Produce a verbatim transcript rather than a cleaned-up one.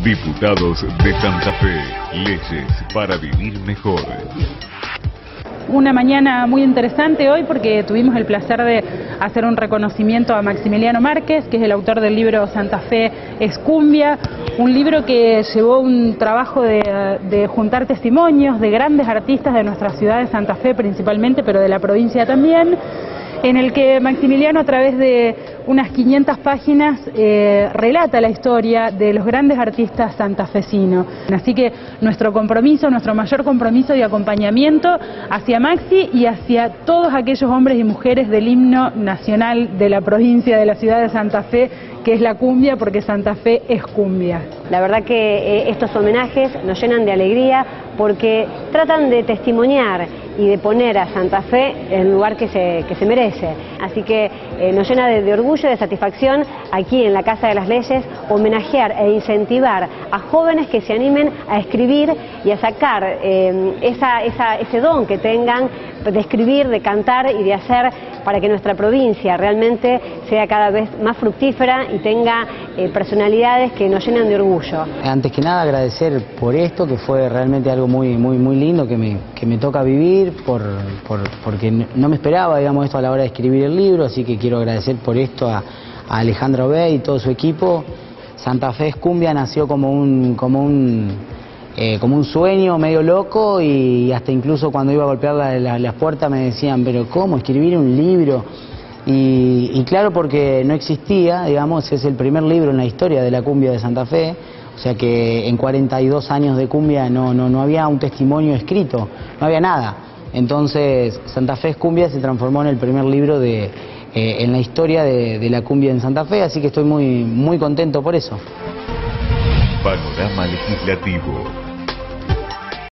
Diputados de Santa Fe, leyes para vivir mejor. Una mañana muy interesante hoy porque tuvimos el placer de hacer un reconocimiento a Maximiliano Márquez, que es el autor del libro Santa Fe es cumbia, un libro que llevó un trabajo de, de juntar testimonios de grandes artistas de nuestra ciudad de Santa Fe principalmente, pero de la provincia también, en el que Maximiliano, a través de unas quinientas páginas, eh, relata la historia de los grandes artistas santafesinos. Así que nuestro compromiso, nuestro mayor compromiso de acompañamiento hacia Maxi y hacia todos aquellos hombres y mujeres del himno nacional de la provincia, de la ciudad de Santa Fe, que es la cumbia, porque Santa Fe es cumbia. La verdad que eh, estos homenajes nos llenan de alegría porque tratan de testimoniar y de poner a Santa Fe en el lugar que se, que se merece. Así que eh, nos llena de, de orgullo y de satisfacción aquí en la Casa de las Leyes homenajear e incentivar a jóvenes que se animen a escribir y a sacar eh, esa, esa, ese don que tengan de escribir, de cantar y de hacer para que nuestra provincia realmente sea cada vez más fructífera y tenga eh, personalidades que nos llenan de orgullo. Antes que nada agradecer por esto, que fue realmente algo muy, muy, muy lindo que me, que me toca vivir, por, por, porque no me esperaba, digamos, esto a la hora de escribir el libro, así que quiero agradecer por esto a, a Alejandro Bey y todo su equipo. Santa Fe es cumbia nació como un, como un Eh, como un sueño medio loco, y hasta incluso cuando iba a golpear la, la, las puertas me decían, pero ¿cómo escribir un libro? Y, y claro, porque no existía, digamos, es el primer libro en la historia de la cumbia de Santa Fe, o sea que en cuarenta y dos años de cumbia no, no, no había un testimonio escrito, no había nada. Entonces Santa Fe es cumbia se transformó en el primer libro de, eh, en la historia de, de la cumbia en Santa Fe, así que estoy muy, muy contento por eso. Panorama Legislativo.